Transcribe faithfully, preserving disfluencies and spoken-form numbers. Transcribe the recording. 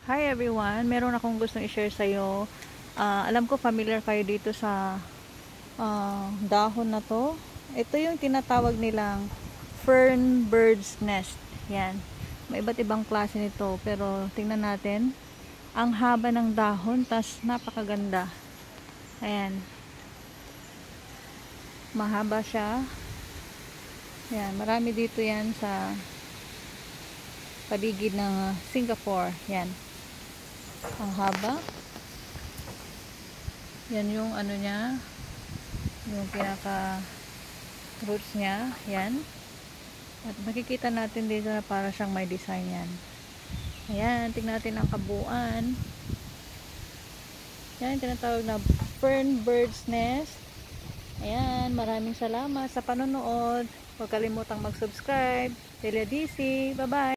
Hi everyone! Meron akong gustong i-share sa'yo. Ah, alam ko familiar kayo dito sa ah, dahon na to. Ito yung tinatawag nilang fern bird's nest. Yan. May iba't ibang klase nito. Pero tingnan natin. Ang haba ng dahon, tas napakaganda. Ayan. Mahaba siya. Yan. Marami dito yan sa paligid ng Singapore. Yan. Ang haba. Yan yung ano niya, yung pinaka roots niya. Yan. At makikita natin dito na para siyang may design yan. Ayan, tingnan natin ang kabuuan. Yan, tinatawag na fern bird's nest. Ayan, maraming salamat sa panonood. Huwag kalimutang mag-subscribe. Delia D C. Bye-bye!